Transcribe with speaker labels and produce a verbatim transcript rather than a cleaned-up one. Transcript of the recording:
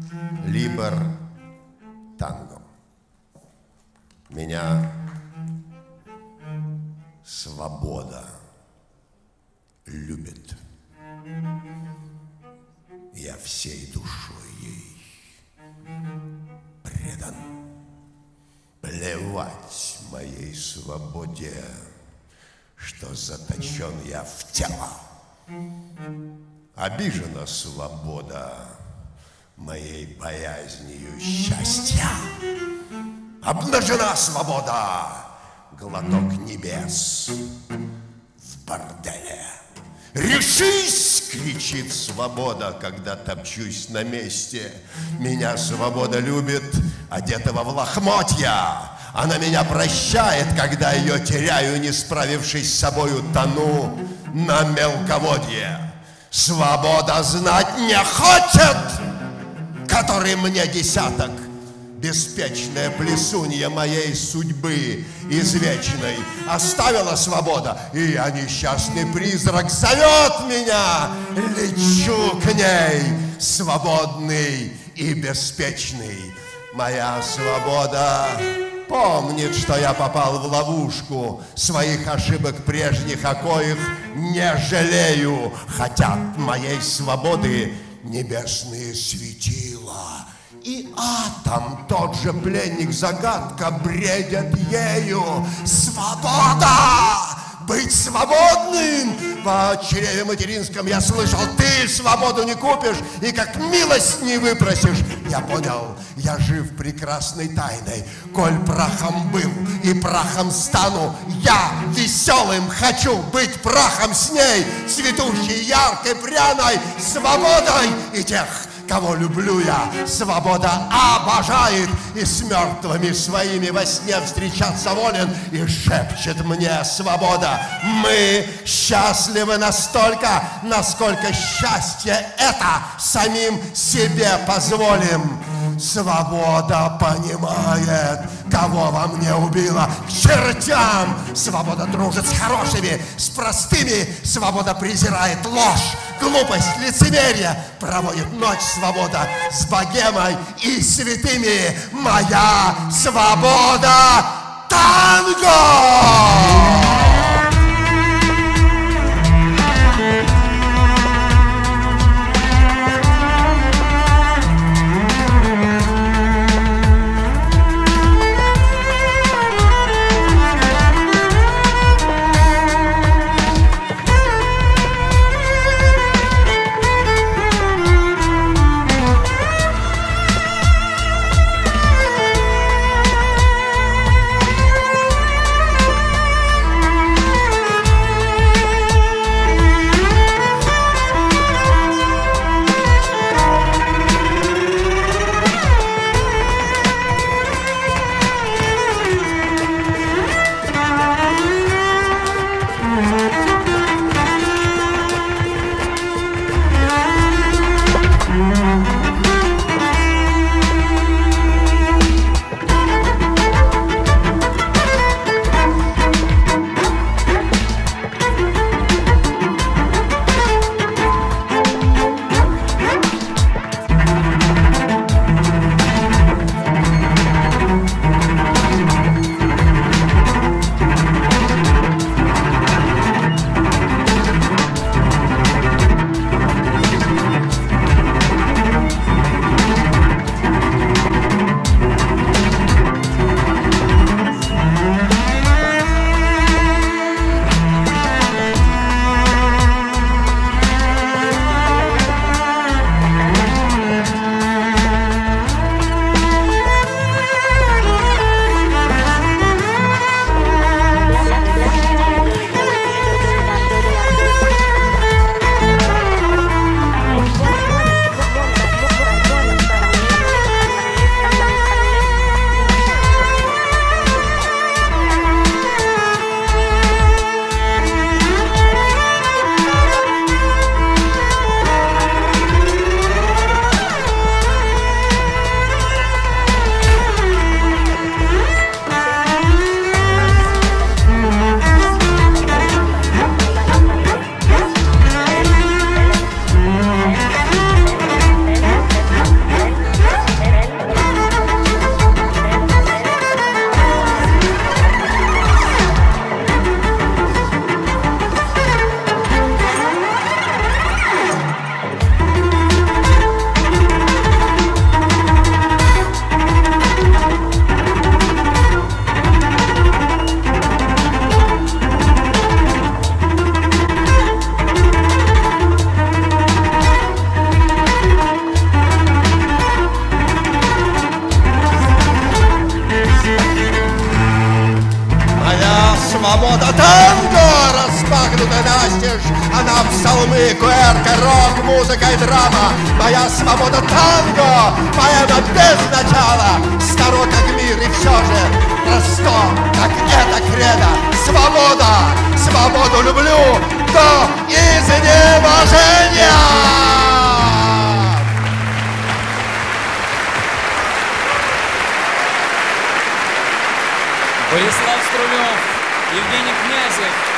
Speaker 1: Либер танго. Меня свобода любит. Я всей душой ей предан. Плевать моей свободе, что заточен я в тело. Обижена свобода моей боязнью счастья. Обнажена свобода, глоток небес в борделе. «Решись!» — кричит свобода, когда топчусь на месте. Меня свобода любит, одетого в лохмотья. Она меня прощает, когда ее теряю, не справившись с собою, тону на мелководье. Свобода знать не хочет, который мне десяток. Беспечная плесунья моей судьбы извечной оставила свобода, и я, несчастный призрак, зовет меня. Лечу к ней, свободный и беспечный. Моя свобода помнит, что я попал в ловушку своих ошибок прежних, о коих не жалею. Хотят моей свободы небесные светила. И атом, тот же пленник, загадка, бредят ею. Свобода! Быть свободным! В чреве материнском я слышал, ты свободу не купишь и как милость не выпросишь. Я понял, я жив прекрасной тайной. Коль прахом был и прахом стану, я веселым хочу быть прахом с ней, цветущей, яркой, пряной свободой. И тех, кого люблю я, свобода обожает, и с мертвыми своими во сне встречаться волен. И шепчет мне свобода: мы счастливы настолько, насколько счастье это самим себе позволим. Свобода понимает, кого во мне убила, к чертям. Свобода дружит с хорошими, с простыми. Свобода презирает ложь, глупость, лицемерие. Проводит ночь свобода с богемой и святыми. Моя свобода — танго! псалмы, куэрка, рок, музыка и драма. Моя свобода танго, поэма без начала. Старо как мир и все же просто, как это кредо. Свобода, свободу люблю до изнеможения.
Speaker 2: Борислав Струлев, Евгений Князев.